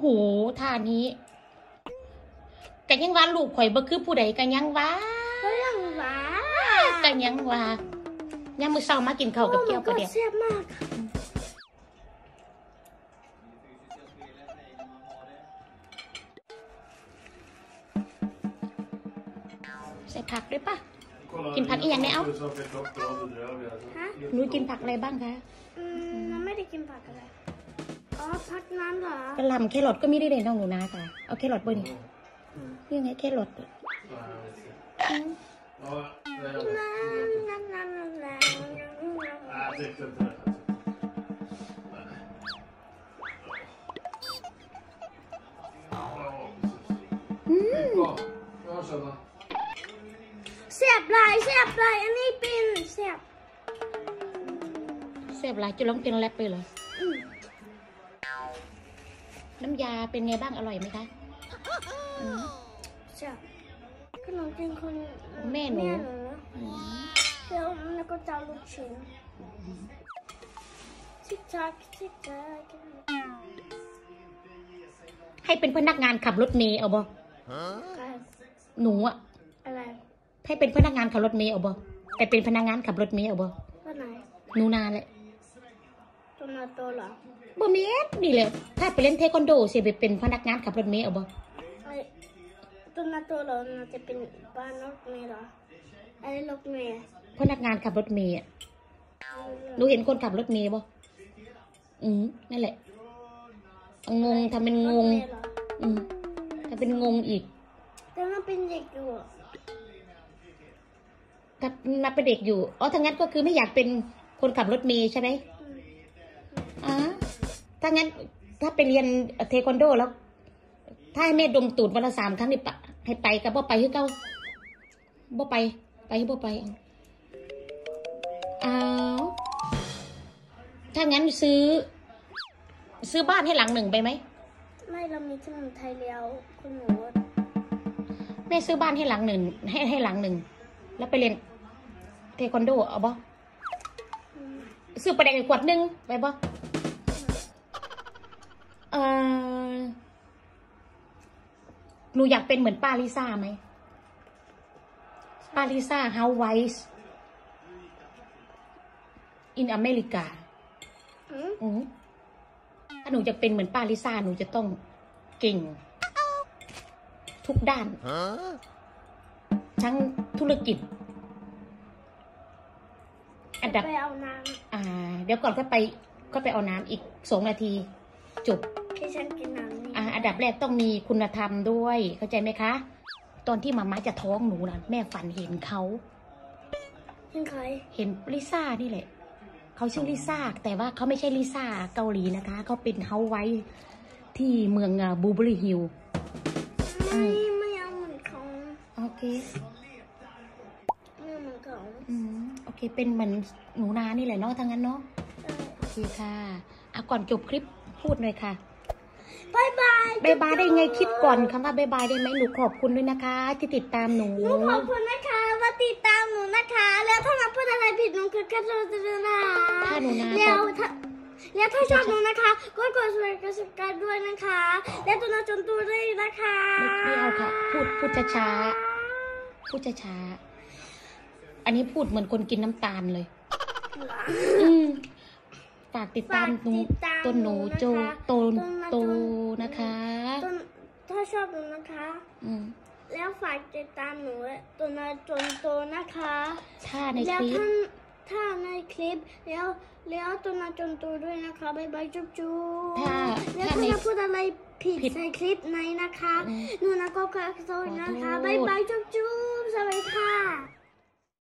โหท่านี้กันยังว่าลูกข่อยบ่คือผู้ใดกันยังว่ากันยังว่ายังมื้อเช้ามากินข้าวกับแก้วปลาแดกแซ่บมากใส่ผักด้วยปะกินผักอีกอย่างไหนเอ้าหนูกินผักอะไรบ้างคะน้องไม่ได้กินผักอะไรอ๋อผักนั้นเหรอกระหล่ำแครอทก็มีได้เลยน้องหนูนาค่ะเอาแครอทบ่นี่ยังไงแครอทแซ่บลายอันนี้เป็นแซ่บหลายจะร้องเพลงแรปไปเหรอน้ำยาเป็นไงบ้างอร่อยไหมคะแซ่บขนมจีนคนแม่หนูแล้วก็เจ้าลูกชิ้นชิจักให้เป็นพนักงานขับรถเมล์เอาบ่หนูอะอะไรให้เป็นพนักงานขับรถเมล์เอาบ่ไปเป็นพนักงานขับรถเมล์เอาบ่ว่าไหนหนูนาเลยตัวนาโตเหรอบ่เมสนี่แหละถ้าไปเล่นเทควันโดเสียไปเป็นพนักงานขับรถเมล์เอาบ่ตัวนาโตเหรอนาจะเป็นบ้านรถเมล์เหรออะไรรถเมล์พนักงานขับรถเมล์หนูเห็นคนขับรถเมล์บ่นั่นแหละงงทำเป็นงงทำเป็นงงอีกแต่น่าเป็นเด็กอยู่ถ้านับเป็นเด็กอยู่อ๋อถ้างั้นก็คือไม่อยากเป็นคนขับรถเมล์ใช่ไหมถ้างั้นถ้าไปเรียนเทควันโดแล้วถ้าให้แม่ดมตูดวันละ3 ครั้งนี่ปะให้ไปกับบ่ไปคือเก่าบ่ไปคือบ่ไปถ้างั้นซื้อบ้านให้หลัง 1ไปไหมไม่เรามีที่เมืองไทยแล้วคุณหนูแม่ซื้อบ้านให้หลัง 1ให้หลัง 1แล้วไปเรียนเทควันโดเอาบ่ซื้อปลาแดกขวด 1ไปบ่หนูอยากเป็นเหมือนป้าลิซ่าไหมป้าลิซ่า Housewives in America ถ้าหนูจะเป็นเหมือนป้าลิซ่าหนูจะต้องเก่งทุกด้านทั้งธุรกิจอันดับไปเอาน้ำเดี๋ยวก่อนก็ไปเอาน้ำอีก2 นาทีจบให้ฉันกินน้ำนี่อันดับแรกต้องมีคุณธรรมด้วยเข้าใจไหมคะตอนที่มาม่าจะท้องหนูนะแม่ฝันเห็นเขาเห็นใครเห็นลิซ่านี่แหละเขาชื่อลิซ่าแต่ว่าเขาไม่ใช่ลิซ่าเกาหลีนะคะเขาเป็นเฮาไว้ที่เมืองบูเบอรี่ฮิลไม่เอาเหมือนเขาโอเคไม่เหมือนเขาโอเคเป็นเหมือนหนูนานี่แหละเนาะทั้งนั้นเนาะโอเคค่ะก่อนจบคลิปพูดหน่อยค่ะบายบายได้ไงคิดก่อนคำว่าบายบายได้ไหมหนูขอบคุณด้วยนะคะที่ติดตามหนูขอบคุณนะคะว่าติดตามหนูนะคะแล้วถ้าเราพูดอะไรผิดหนูคือการจะนะถ้าหนูนะแล้วถ้าชอบหนูนะคะกดsubscribeด้วยนะคะแล้วตัวน้าจนตัวด้วยนะคะไม่เอาค่ะพูดช้าอันนี้พูดเหมือนคนกินน้ำตาลเลยฝากติดตามหนูต้นหนูโจโตนะคะถ้าชอบหนูนะคะแล้วฝากติดตามหนูตัวนาจนโตนะคะถ้าในคลิปแล้วตัวนาจนโตด้วยนะคะบายบายจุ๊บแล้วถ้าพูดอะไรผิดในคลิปไหนนะคะหนูนะก็ขอโทษนะคะบายบายจุ๊บสวัสดีค่ะ